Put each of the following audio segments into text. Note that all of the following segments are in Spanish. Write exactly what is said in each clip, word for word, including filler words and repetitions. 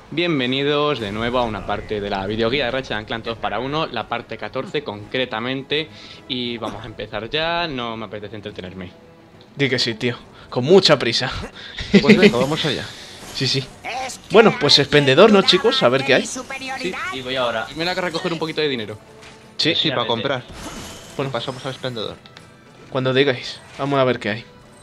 Bienvenidos de nuevo a una parte de la videoguía de Ratchet and Clank dos para uno, la parte catorce concretamente. Y vamos a empezar ya, no me apetece entretenerme. Di que sí, tío, con mucha prisa. Pues venga, vamos allá. Sí, sí. Bueno, pues expendedor, ¿no, chicos? A ver qué hay. Sí, Y voy ahora. y me voy a recoger un poquito de dinero. Sí, Sí, para comprar. Bueno. Bueno, pasamos al expendedor. cuando digáis. Vamos a ver qué hay.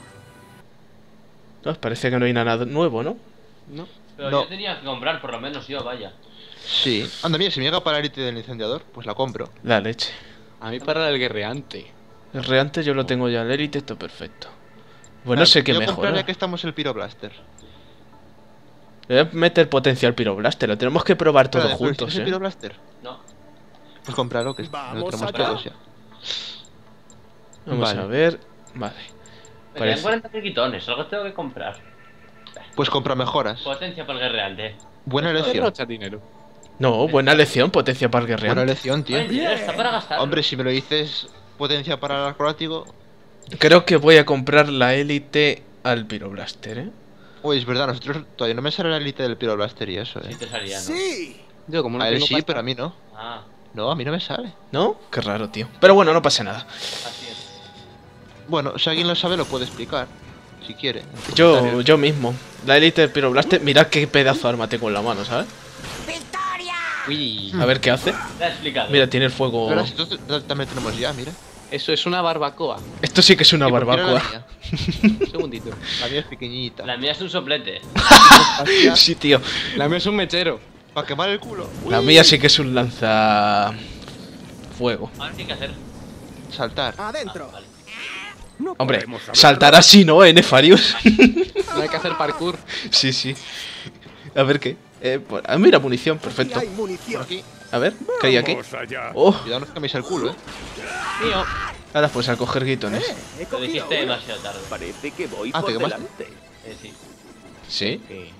No, parece que no hay nada nuevo, ¿no? ¿No? Pero No. yo tenía que comprar, por lo menos yo, vaya. Sí. Anda, mira, si me llega para el ítem del incendiador, pues la compro. La leche. A mí para el guerreante. El reante yo lo tengo ya, el élite, esto perfecto. Bueno, Ah, sé qué yo mejor. compraría que estamos el Pyroblaster. Voy a meter potencial piroblaster, lo tenemos que probar todos Espera, juntos, ¿tienes el ¿eh? Pyroblaster? No. Pues comprarlo, que lo Vamos tenemos allá. todos ya. Vamos Vale. a ver. Vale. Me Parece- quedan cuarenta piquitones, algo tengo que comprar. Pues compra mejoras. Potencia para el guerreante. Buena elección. Derrocha dinero. No, buena lección, potencia para el Buena guerreante. elección, tío. Ay, dinero está para gastar. Hombre, si me lo dices potencia para el acrobático. Creo que voy a comprar la élite al piroblaster, ¿eh? Uy, es verdad, nosotros todavía no me sale la élite del Pyroblaster y eso, Sí eh. te salía, ¿no? Sí. Yo como no A él tengo sí, pasta- pero a mí no. Ah, No, a mí no me sale. ¿No? Qué raro, tío. Pero bueno, no pasa nada. así es. Bueno, si alguien lo sabe, lo puede explicar. Si quiere. en los Yo, comentarios. yo mismo. La élite del piroblaster, mirad qué pedazo de arma tengo en la mano, ¿sabes? Uy, A ver qué hace. Te he explicado. Mira, tiene el fuego. Verás, entonces también tenemos ya, mira. eso es una barbacoa. Esto sí que es una Sí, porque era la barbacoa. mía. Un segundito. La mía es pequeñita. La mía es un soplete. Sí, tío. La mía es un mechero. Para quemar el culo. La mía sí que es un lanza. Fuego. Ahora qué hay que hacer. Saltar. Adentro. Ah, vale. No Hombre, podemos saberlo. saltar así, ¿no, eh, Nefarius? No hay que hacer parkour. Sí, sí. A ver qué. Eh, pues- ah, mira, munición, Aquí perfecto. hay Por munición. aquí. A ver, ¿qué hay aquí? Vamos allá. Oh, Cuidado, no os queméis el culo, eh. Mío. ahora pues a coger guitones. Eh, he Lo cogido dijiste uno. demasiado tarde. Parece que voy Ah, ¿te por quemaste? delante. Eh, sí. Sí.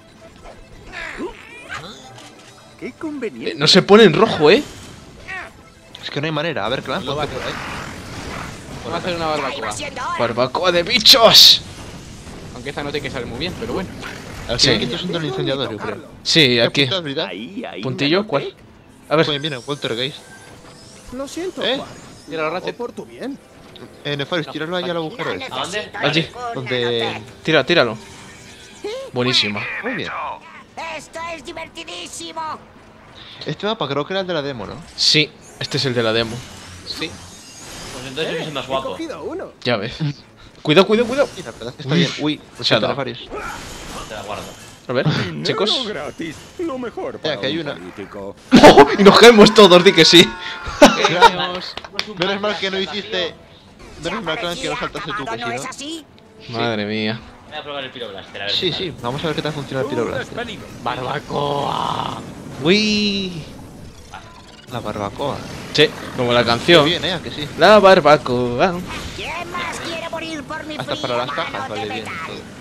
Qué Eh, conveniente. no se pone en rojo, ¿eh? Es que no hay manera. A ver, Clan, No ponte va- por ahí. Vamos a hacer una barbacoa. ¡Barbacoa de bichos! Aunque esta no te que sale muy bien, pero bueno. Al Sí. final, que esto es un del incendiador, yo creo. Sí, ¿Qué aquí. apuntas, Brita? Ahí, ahí. ¿Puntillo? me ¿Cuál? anoté. A ver, Pues bien, Poltergeist. Lo siento, ¿Eh? Juan. Tira la O Ratchet. por tu bien. Eh, Nefarius, tíralo ahí al agujero ese. ¿A dónde? allí. Donde. Tira, tíralo. Buenísima. Muy bien. ¡Esto es divertidísimo! Este mapa creo que era el de la demo, ¿no? Sí, este es el de la demo. Sí. Pues entonces yo que soy más He guapo. cogido uno. Ya ves. Cuidado, cuidado, cuidado. Sí, la verdad es que está Uy, bien. Uy, lo se ha siento, dado. Nefarius. Te la guardo. A ver, Dinero chicos. gratis. Lo mejor para que hay un una. político. ¡Oh! Y nos caemos todos, di que sí. Vamos. Menos mal que no hiciste. Menos mal, Clan, que no saltaste tú, que ¿No es si así? Madre mía. Voy a probar el piroblaster, a ver no. qué Sí, tal. sí, vamos a ver qué tal funciona el Un Pyroblaster. despedido. Barbacoa. Uy. La barbacoa. Sí, como la Qué canción. bien, ¿eh? ¿A que sí? La barbacoa. ¿Quién más quiere morir por mi Hasta fría para las mano cajas de vale bien. metal? todo.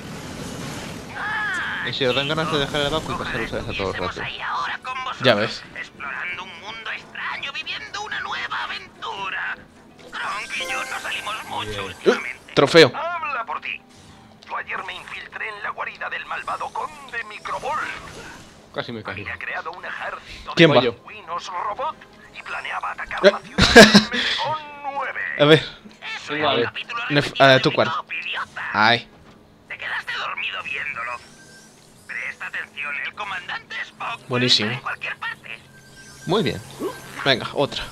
Y si os dan ganas de dejar el banco y pasar ustedes a todo el rato. ahora con vosotros, Ya ves. explorando un mundo extraño, viviendo una nueva aventura. Kronk y yo no salimos mucho Uh, últimamente. trofeo. Habla por ti. Yo ayer me infiltré en la guarida del malvado conde Microbol. Casi me caí. Había creado un ejército ¿Quién de va? pingüinos robot y planeaba atacar Eh. la ciudad del Megón nueve. A ver. Eso Igual. era un capítulo Nef- repetido ah, de tú mi cuál. top, idiota. Ay. Te quedaste dormido viéndolo. Presta atención, el comandante Spock puede Buenísimo. estar en cualquier parte. Muy bien. Venga, otra.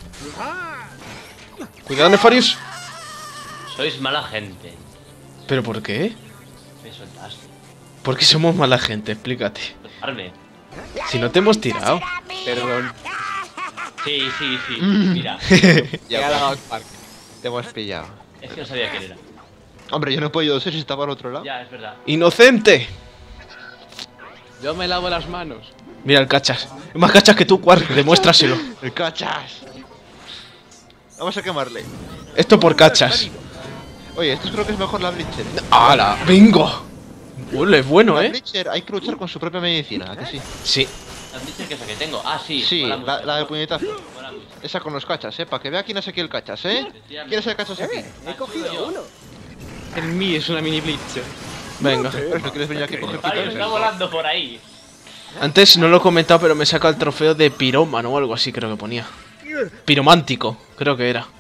Cuidado, Nefarius. Sois mala gente. ¿Pero por qué? Me soltaste. ¿Por qué somos mala gente? Explícate. Soltarme. Si no te hemos tirado. Será mía. Perdón. Sí, sí, sí. Mira, Ya Ya, ha dado al parque. te hemos pillado. es que no sabía quién era. Hombre, yo no he podido ser si estaba al otro lado. Ya, es verdad. ¡Inocente! Yo me lavo las manos. Mira el cachas. Es más cachas que tú, Quark. Demuéstraselo. ¡El cachas! Vamos a quemarle. Esto por cachas. Oye, esto creo que es mejor la Bleacher. ¡Hala! ¡Bingo! Ule, es bueno, La ¿eh? Bleacher hay que luchar con su propia medicina, ¿a que sí? Sí. ¿Has dicho que esa que tengo? Ah, sí. Sí, mola la, mucho. la del puñetazo. Mola mucho. Esa con los cachas, eh, para que vea quién es aquí el cachas, eh. ¿Quién es el cachas aquí? Eh, he cogido uno. El mí es una mini blitz. Venga. Pero si no quieres venir aquí a coger Mario pitones. está volando por ahí. Antes no lo he comentado, pero me saca el trofeo de pirómano o algo así, creo que ponía. Piromántico, creo que era.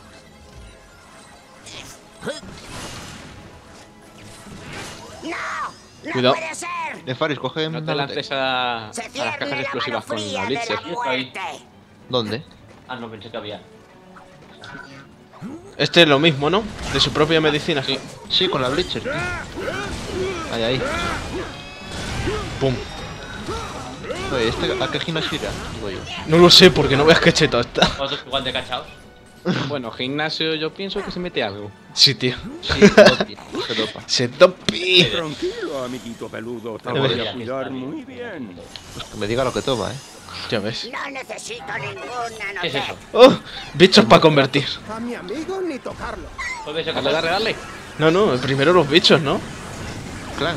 Cuidado. Nefarius, coge... No te lances a, a las cajas explosivas con la Blitzer. ¿Dónde? Ah, no, pensé que había. Este es lo mismo, ¿no? De su propia medicina. Sí. Sí, con la Blitzer, tío. Ahí, ahí. Pum. Oye, ¿este a qué gimnasio irá? Digo yo. No lo sé porque no veas que cheto está. ¿Vosotros igual de cachaos? Bueno, gimnasio yo pienso que se mete algo. Sí, tío. Sí, se dopi, se dopa. Se topi. Tranquilo, amiguito peludo. Te No, voy ya, a cuidar está bien. muy bien. Pues que me diga lo que toma, eh. Ya ves. No necesito ninguna ¿Qué es eso? Oh, bichos para convertir. A mi amigo ni tocarlo. ¿Fue beso que ¿Acabas de regarle? No, no, primero los bichos, ¿no? Clan.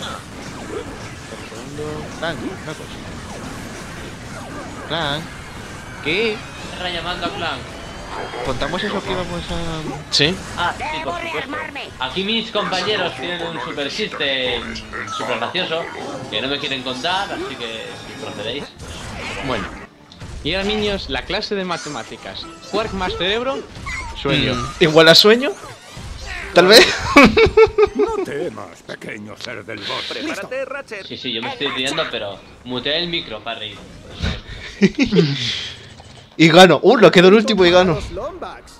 Clan, una cosa. Clan. ¿Qué? Está llamando a Clan. ¿Contamos eso que íbamos a...? Sí. Ah, sí, por supuesto. Aquí mis compañeros tienen un super system super gracioso que no me quieren contar, así que si procedéis. Bueno. Y ahora, niños, la clase de matemáticas. Quark más cerebro. Sueño. Mm, ¿Igual a sueño? Tal vez. No temas, pequeño ser del bosque. Prepárate, Ratchet. Sí, sí, yo me estoy riendo, pero muteé el micro para reír. Por eso es. Y gano. Uh, lo quedó el último y gano. Los Lombax.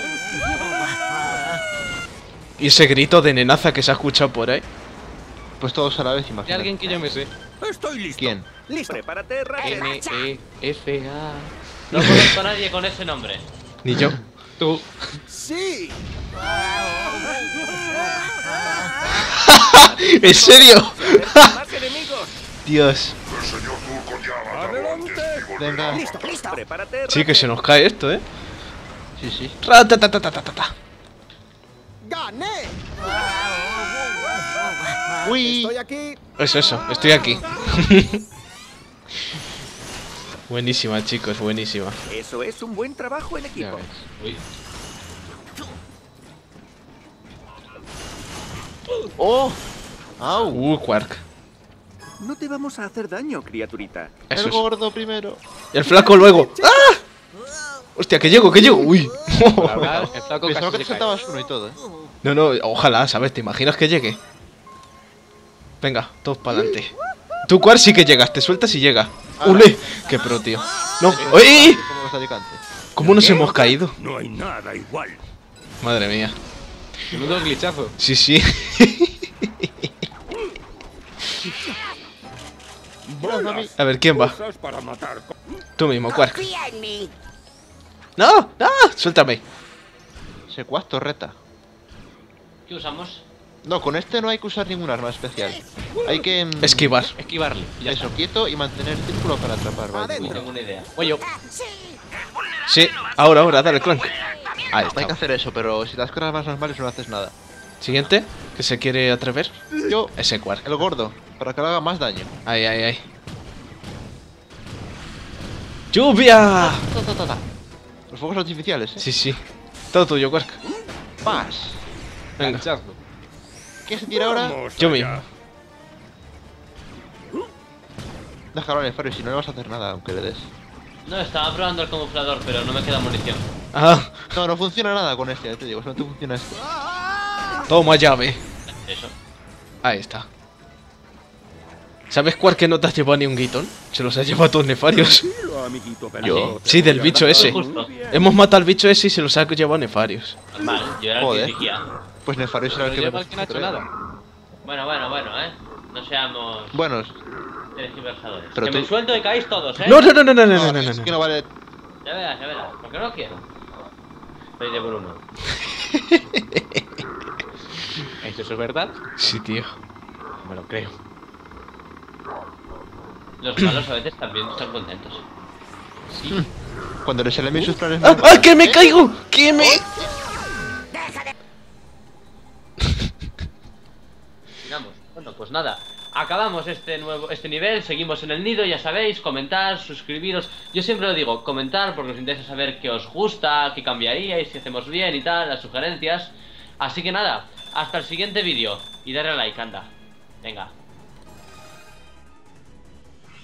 Y ese grito de nenaza que se ha escuchado por ahí. Pues todos a la vez, Y imagínate. alguien que yo me sé. Estoy listo. ¿Quién? Listo. Prepárate, Ratchet. N, E, F, A. No conozco a nadie con ese nombre. Ni yo. Tú. Sí. ¿En serio? Más enemigos. Dios. Adelante. Venga. Listo, listo. Prepárate, Sí que se Ratchet. nos cae esto, ¿eh? Sí, sí. Ratatatatata. ¡Gané! Uy. Estoy aquí. Eso, eso. Estoy aquí. Buenísima, chicos. Buenísima. Eso es un buen trabajo en Ya equipo. ves. Uy. ¡Oh! ¡Au! Uh, Quark. No te vamos a hacer daño, criaturita. Eso El es. gordo primero. Y el flaco luego. ¡Ah! Hostia, que llego, que llego. Uy. Por hablar, el flaco Pensaba que casi te se cae. saltabas uno y todo, eh. No, no, ojalá, ¿sabes? ¿Te imaginas que llegue? Venga, todos para adelante. Tú, Quark, sí que llegas. Te sueltas y llega. ¡Ule! ¡Qué pro, tío! ¡No! ¡Uy! ¿Cómo vas a alicante? ¿Cómo nos hemos caído? No hay nada igual. Madre mía. Menudo glitchazo. Sí, sí. Bolas. A ver, ¿quién va? Cosas para matar. Tú mismo, Quark. Confía en mí. ¡No! ¡No! Suéltame. Secuaz torreta. ¿Qué usamos? No, con este no hay que usar ningún arma especial. Hay que... mm, Esquivar. Esquivarle. Ya Eso, está. quieto y mantener el círculo para atrapar, ¿vale? No tengo una idea. Voy yo. Sí, ahora, ahora, dale, Clank. Ahí Hay que está. hacer eso, pero si las cosas más normales no haces nada. Siguiente, que se quiere atrever. Yo, Ese Quark. el gordo, para que le haga más daño. Ahí, ahí, ahí. ¡Lluvia! Ta, ta, ta, ta. Los fuegos artificiales, ¿eh? Sí, sí. Todo tuyo, Quark. Paz. Venga. Ganchazo. ¿Quién se tira ahora? Vamos Yo allá. mismo. Déjalo en el faro y si no le vas a hacer nada, aunque le des. No, estaba probando el camuflador, pero no me queda munición. Ah, No, no funciona nada con este, ya te digo, solamente funciona este. toma llave. Eso. Ahí está. ¿Sabes, Quark, que no te has llevado ni un guitón? Se los has llevado todos nefarios. Tranquilo, amiguito peludo. Yo. Te Sí, voy del a bicho dar ese. muy Justo. bien. Hemos matado al bicho ese y se los ha llevado nefarios. Normal, yo era el Joder. que dirigía. Pues Nefarius era el Pero que... lleva el que no ha hecho nada. Bueno, bueno, bueno, eh. No seamos Bueno, tergiversadores. Pero que tú- me suelto y caéis todos, eh. No, no, no, no, no, no, no, no, no, es que no. no vale... Ya verás, ya verás. Porque no quiero. Veis por uno. ¿Eso es verdad? Sí, tío. Me lo creo. Los malos a veces también están contentos. Cuando les enemigo sus planes... ¡Ah, ah, que me caigo! ¡Que me...! Sigamos. Bueno, pues nada. Acabamos este nuevo este nivel, seguimos en el nido, ya sabéis, comentar, suscribiros. Yo siempre lo digo, comentar porque os interesa saber qué os gusta, qué cambiaríais, si hacemos bien y tal, las sugerencias. Así que nada, hasta el siguiente vídeo. Y darle a like, anda. Venga.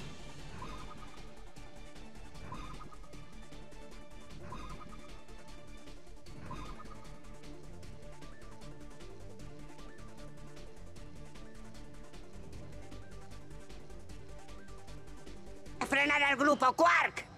frenar al grupo Quark.